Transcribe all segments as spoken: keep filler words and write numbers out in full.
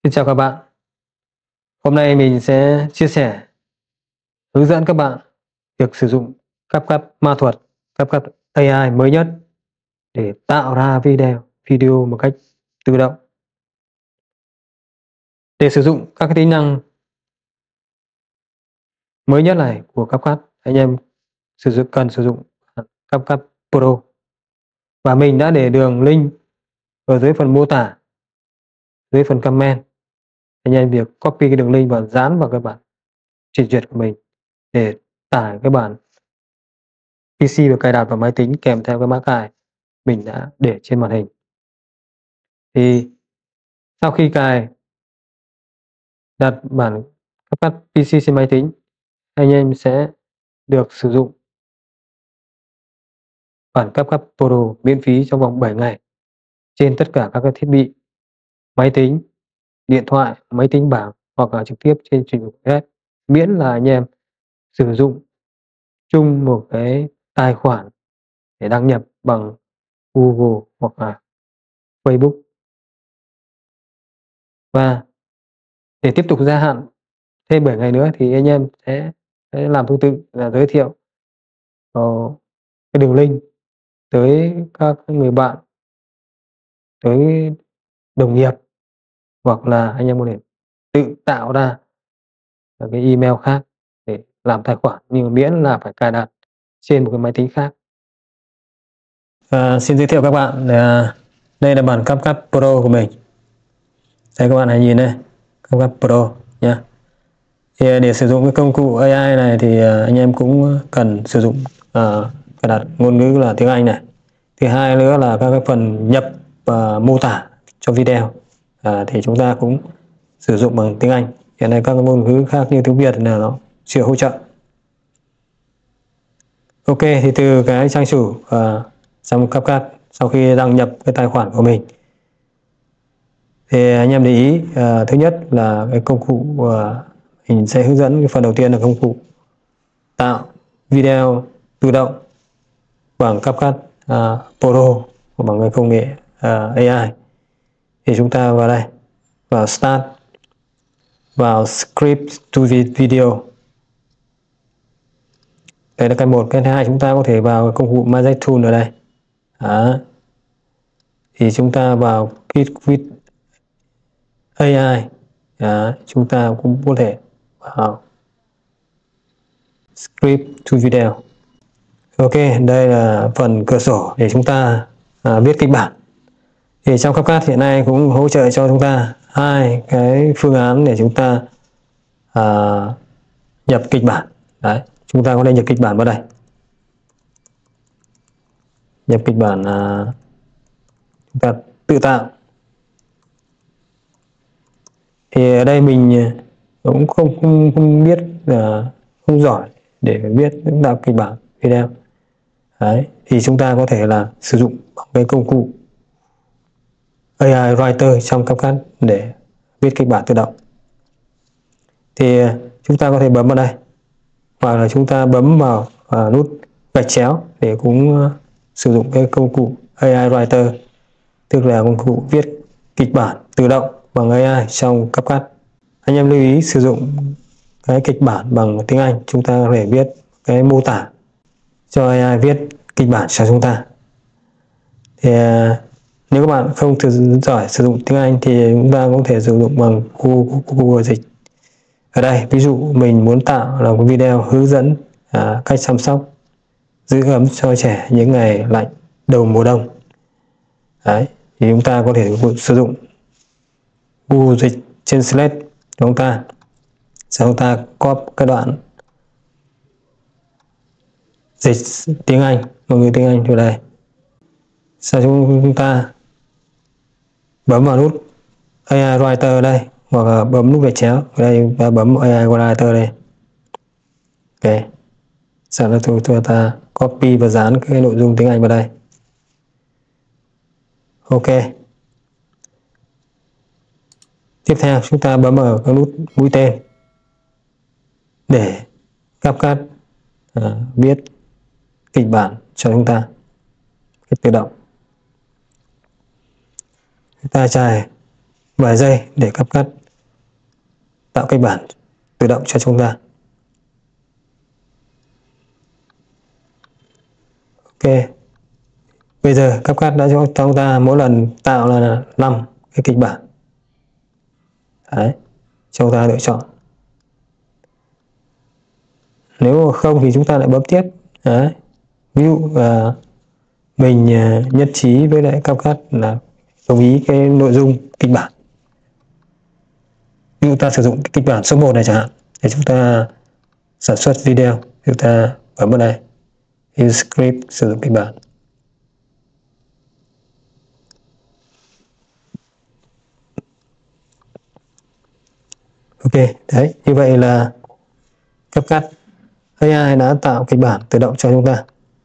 Xin chào các bạn. Hôm nay mình sẽ chia sẻ, hướng dẫn các bạn việc sử dụng CapCut ma thuật, CapCut a i mới nhất để tạo ra video video một cách tự động. Để sử dụng các cái tính năng mới nhất này của CapCut, anh em sử dụng cần sử dụng CapCut Pro. Và mình đã để đường link ở dưới phần mô tả, dưới phần comment. Anh em việc copy cái đường link và dán vào cái bản trình duyệt của mình để tải cái bản pê xê và cài đặt vào máy tính kèm theo cái mã cài mình đã để trên màn hình. Thì sau khi cài đặt bản CapCut pê xê trên máy tính, anh em sẽ được sử dụng bản CapCut Pro miễn phí trong vòng bảy ngày trên tất cả các thiết bị máy tính, điện thoại, máy tính bảng hoặc là trực tiếp trên trình duyệt hết, miễn là anh em sử dụng chung một cái tài khoản để đăng nhập bằng Google hoặc là Facebook. Và để tiếp tục gia hạn thêm bảy ngày nữa thì anh em sẽ, sẽ làm tương tự là giới thiệu uh, cái đường link tới các người bạn, tới đồng nghiệp, hoặc là anh em có thể tự tạo ra cái email khác để làm tài khoản, nhưng miễn là phải cài đặt trên một cái máy tính khác. À, xin giới thiệu các bạn, à, đây là bản CapCut Pro của mình. Đây các bạn hãy nhìn đây, CapCut Pro nhé. Thì để sử dụng cái công cụ a i này thì anh em cũng cần sử dụng uh, cài đặt ngôn ngữ là tiếng Anh này. Thứ hai nữa là các cái phần nhập và mô tả cho video à, thì chúng ta cũng sử dụng bằng tiếng Anh. Hiện nay các ngôn ngữ khác như tiếng Việt là nó chưa hỗ trợ. Ok, thì từ cái trang chủ uh, trong CapCut, sau khi đăng nhập cái tài khoản của mình thì anh em để ý, uh, thứ nhất là cái công cụ, uh, mình sẽ hướng dẫn cái phần đầu tiên là công cụ tạo video tự động bằng CapCut uh, Pro bằng cái công nghệ uh, a i. Thì chúng ta vào đây, vào Start, vào Script to Video. Đây là cái một. Cái thứ hai, chúng ta có thể vào công cụ Magic Tool ở đây. Đó. Thì chúng ta vào Kit with a i. Đó. Chúng ta cũng có thể vào Script to Video. Ok, đây là phần cửa sổ để chúng ta à, viết kịch bản. Thì trong CapCut hiện nay cũng hỗ trợ cho chúng ta hai cái phương án để chúng ta à, nhập kịch bản. Đấy, chúng ta có thể nhập kịch bản vào đây. Nhập kịch bản à, chúng ta tự tạo. Thì ở đây mình cũng không không, không biết là không giỏi để viết tạo kịch bản video. Đấy, thì chúng ta có thể là sử dụng cái công cụ a i Writer trong CapCut để viết kịch bản tự động. Thì chúng ta có thể bấm vào đây, hoặc là chúng ta bấm vào uh, nút gạch chéo để cũng uh, sử dụng cái công cụ a i Writer, tức là công cụ viết kịch bản tự động bằng a i trong CapCut. Anh em lưu ý sử dụng cái kịch bản bằng tiếng Anh, chúng ta có thể viết cái mô tả cho a i viết kịch bản cho chúng ta. Thì uh, nếu các bạn không thực giỏi sử dụng tiếng Anh thì chúng ta có thể sử dụng bằng Google, Google Dịch. Ở đây ví dụ mình muốn tạo là một video hướng dẫn à, cách chăm sóc giữ ấm cho trẻ những ngày lạnh đầu mùa đông. Đấy, thì chúng ta có thể sử dụng Google Dịch Translate của chúng ta. Sau chúng ta copy cái đoạn dịch tiếng Anh, ngôn ngữ tiếng Anh từ đây. Sau chúng ta bấm vào nút a i Writer ở đây, hoặc là bấm nút gạch chéo ở đây và bấm a i Writer đây. Ok, sau đó chúng ta copy và dán cái nội dung tiếng Anh vào đây. Ok, tiếp theo chúng ta bấm vào cái nút mũi tên để CapCut à, viết kịch bản cho chúng ta tự động. Chúng ta trải vài giây để CapCut tạo kịch bản tự động cho chúng ta. Ok, bây giờ CapCut đã cho chúng ta mỗi lần tạo là năm cái kịch bản. Đấy, chúng ta lựa chọn. Nếu không thì chúng ta lại bấm tiếp. Đấy, ví dụ uh, mình uh, nhất trí với lại CapCut là đồng ý cái nội dung kịch bản. Ví dụ ta sử dụng cái kịch bản số một này chẳng hạn, để chúng ta sản xuất video, chúng ta bấm vào đây, use script, sử dụng kịch bản. Ok, đấy, như vậy là CapCut a i đã tạo kịch bản tự động cho chúng ta.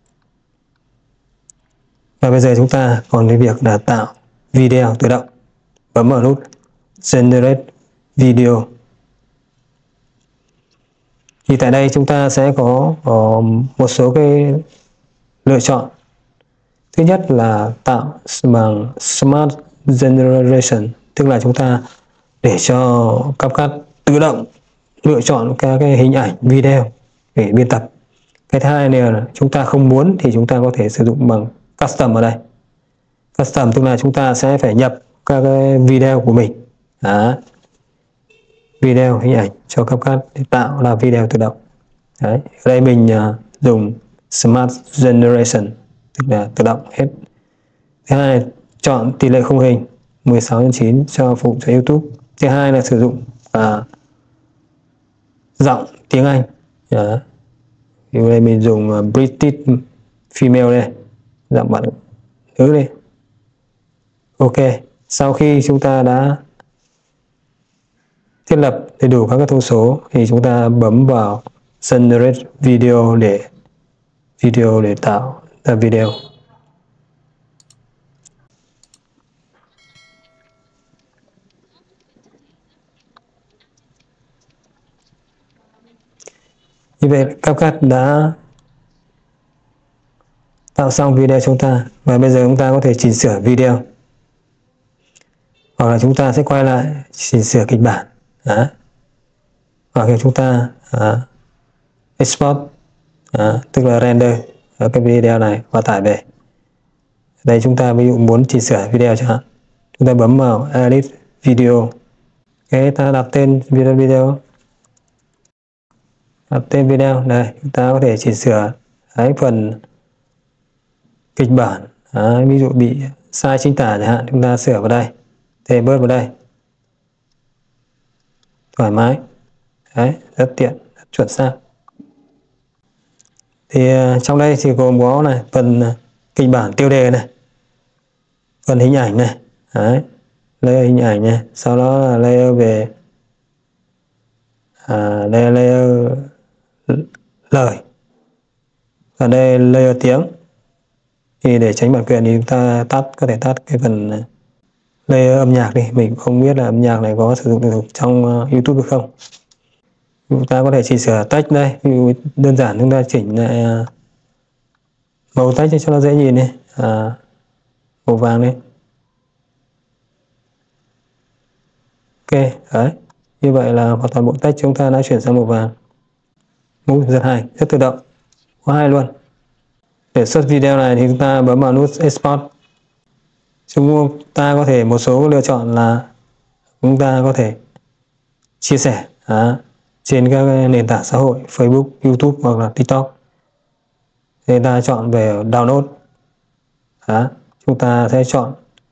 Và bây giờ chúng ta còn cái việc là tạo video tự động. Bấm vào nút Generate Video. Thì tại đây chúng ta sẽ có, có một số cái lựa chọn. Thứ nhất là tạo bằng Smart Generation, tức là chúng ta để cho CapCut tự động lựa chọn các cái hình ảnh video để biên tập. Cái thứ hai này là chúng ta không muốn thì chúng ta có thể sử dụng bằng Custom ở đây. Custom tức là chúng ta sẽ phải nhập các cái video của mình. Đó. Video, hình ảnh cho CapCut để tạo là video tự động. Đấy. Ở đây mình uh, dùng Smart Generation, tức là tự động hết. Thứ hai, chọn tỷ lệ khung hình mười sáu nhân chín cho phục vụ cho YouTube. Thứ hai là sử dụng uh, giọng tiếng Anh. Đó. Thì đây mình dùng uh, British Female đây, giọng bạn nữ đây. Ok, sau khi chúng ta đã thiết lập đầy đủ các cái thông số thì chúng ta bấm vào Generate Video để video để tạo ra video. Như vậy CapCut đã tạo xong video chúng ta, và bây giờ chúng ta có thể chỉnh sửa video, hoặc là chúng ta sẽ quay lại chỉnh sửa kịch bản. Đó. Hoặc là chúng ta uh, export, uh, tức là render ở cái video này và tải về. Đây chúng ta ví dụ muốn chỉnh sửa video chẳng hạn, chúng ta bấm vào Edit Video. Cái ta đặt tên video video đặt tên video đây, chúng ta có thể chỉnh sửa cái phần kịch bản. Đấy, ví dụ bị sai chính tả chẳng hạn, chúng ta sửa vào đây, thêm bớt vào đây, thoải mái. Đấy, rất tiện, rất chuẩn xác. Thì uh, trong đây thì gồm có này phần uh, kịch bản tiêu đề này, phần hình ảnh này, đấy, layer hình ảnh này, sau đó là layer về à, đây là layer lời, và đây là layer tiếng. Thì để tránh bản quyền thì chúng ta tắt, có thể tắt cái phần layer âm nhạc đi, mình không biết là âm nhạc này có sử dụng được trong uh, YouTube được không. Chúng ta có thể chỉnh sửa text đây, ví dụ đơn giản chúng ta chỉnh lại uh, màu text cho nó dễ nhìn đi, à, màu vàng đi. Ok, đấy, như vậy là hoàn toàn bộ text chúng ta đã chuyển sang màu vàng. Rất hay, rất tự động, quá hay luôn. Để xuất video này thì chúng ta bấm vào nút Export. Chúng ta có thể một số lựa chọn là chúng ta có thể chia sẻ à, trên các nền tảng xã hội Facebook, YouTube hoặc là TikTok. Thì ta chọn về download. À, chúng ta sẽ chọn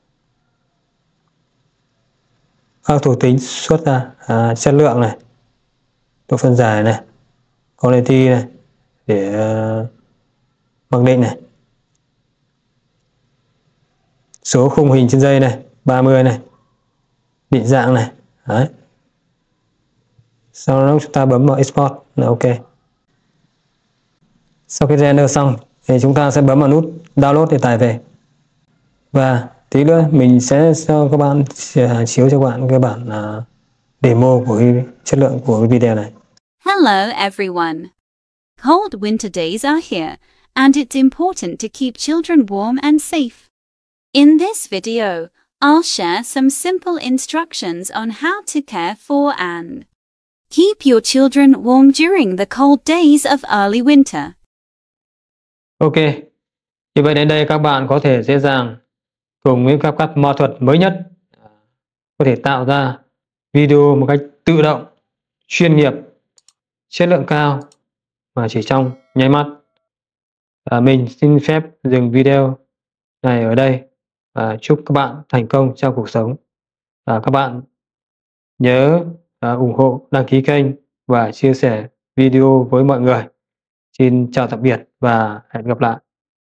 các thuộc tính xuất ra, à, chất lượng này, độ phân giải này, quality này, để uh, mặc định này, số khung hình trên giây này, ba mươi này, định dạng này. Đấy. Sau đó chúng ta bấm vào Export là ok. Sau khi render xong thì chúng ta sẽ bấm vào nút Download để tải về. Và tí nữa mình sẽ cho các bạn chiếu cho các bạn cái bản uh, demo của cái chất lượng của cái video này. Hello everyone. Cold winter days are here, and it's important to keep children warm and safe. In this video, I'll share some simple instructions on how to care for and keep your children warm during the cold days of early winter. Ok, như vậy đến đây các bạn có thể dễ dàng cùng với các các ma thuật mới nhất có thể tạo ra video một cách tự động, chuyên nghiệp, chất lượng cao và chỉ trong nháy mắt. À, mình xin phép dừng video này ở đây và chúc các bạn thành công trong cuộc sống. À, các bạn nhớ à, ủng hộ, đăng ký kênh và chia sẻ video với mọi người. Xin chào tạm biệt và hẹn gặp lại.